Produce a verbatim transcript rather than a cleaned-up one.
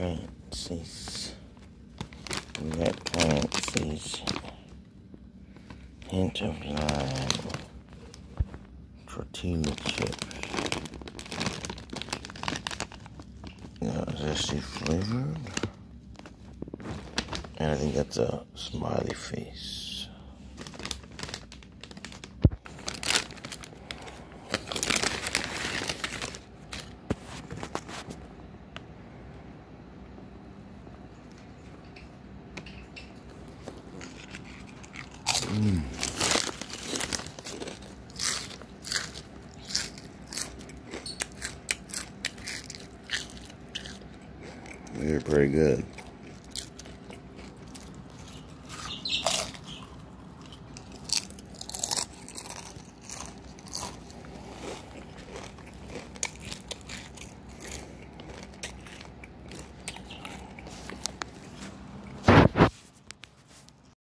Fancy's. We got Fancy's. Hint of lime. Tortilla chips. Now, zesty flavored. And I think that's a smiley face. Mm. They're pretty good.